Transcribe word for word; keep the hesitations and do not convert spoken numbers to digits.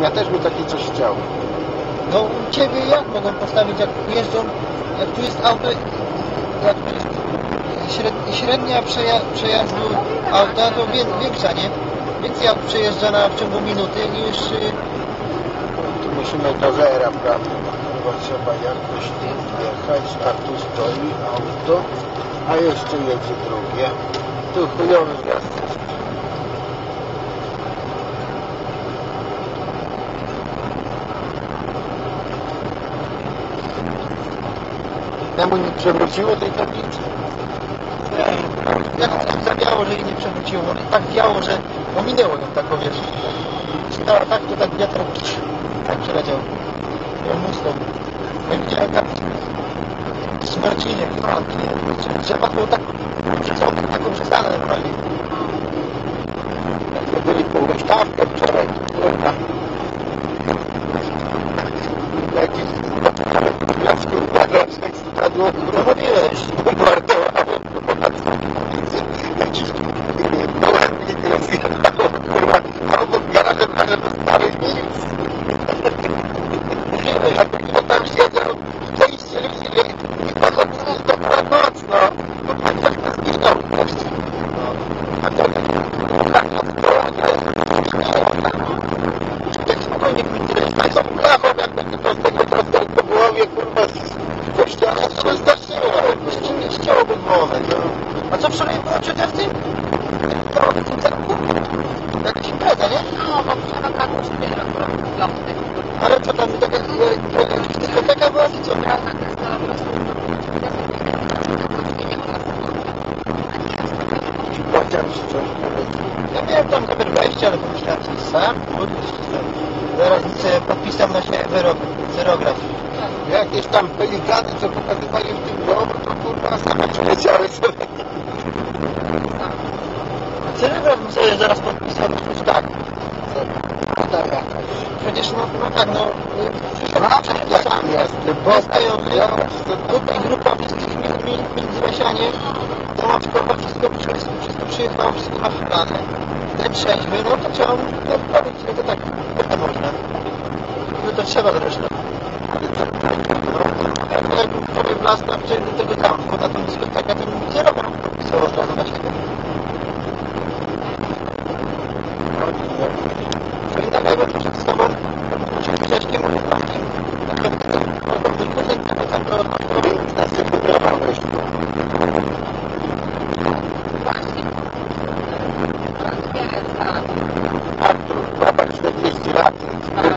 Ja też bym takie coś chciał. No u Ciebie jak mogą postawić, jak jeżdżą, jak tu jest auto, jak tu jest średnia przeja przejazdu auta, to wie większa, nie? Więcej aut przejeżdża na, w ciągu minuty niż... Tu musimy do zera, prawda? Bo trzeba jakoś jechać, a tu stoi auto, a jeszcze jedzie drugie. Tu chujowy wjazd. Temu nie przewróciło tej tablicy? Jak tam zawiało, że jej nie przewróciło, ale tak wiało, że ominęło ją tak, wiesz. Stała tak, to tak wiatr tak przeleciał. Ją mustą. Ja widziałem tam z Marcinie, trzeba było tak przesądzić, taką przestanę normalnie. Jak byli po ustawkę wczoraj, kurwa. Jakiś wniosku uważacznych skradło, kurwa, mówiłeś, bombardowało, jakiś gołębnik rozjechało, kurwa, a obok garażem nagle postawił nic. Jak on tam siedział, przejście ludzi, i to zabiło dobra mocno, bo pan coś nas zginął. A to tak tak spokojnie pójdziesz, tak są blachą, jak będzie to z tego dostał po głowie, kurwa, z kościoła, to się zdarzyło, nie chciałoby głowę, no. A co wczoraj było przecież w tym? To w tym cyrku? Jakaś impreza, nie? No, bo wczoraj brakło sobie lochty. Ale co tam, taka dyskoteka była, czy co? Chociaż coś Ja miałem tam zamiar wejścia, ale pomyślałem sobie sam, zaraz sobie podpisam na siebie wyrok, zerograf. jakieś tam pelikany, co pokazywali w tym domu, to kurwa same przyleciały sobie. Zerograf bym sobie zaraz podpisał, przecież tak. Tak jakaś. Przecież no, no tak, no... Jak tam jest, bo tutaj grupa wszystkich międzylesianie, to ma wszystko, wszystko, wszystko, wszystko przyjechało, wszystko ma wybrane. Ten trzeźwy, no to trzeba odpowiedzieć, no to tak, to można. No to trzeba zresztą. Ale jakbym sobie wlazł tam do tego zamku, na tą dyskotekę, to bym zero podpisał od razu na siebie. I tak jakby przed sobą, przed Grześkiem, mówię, Artur, baba czterdzieści lat.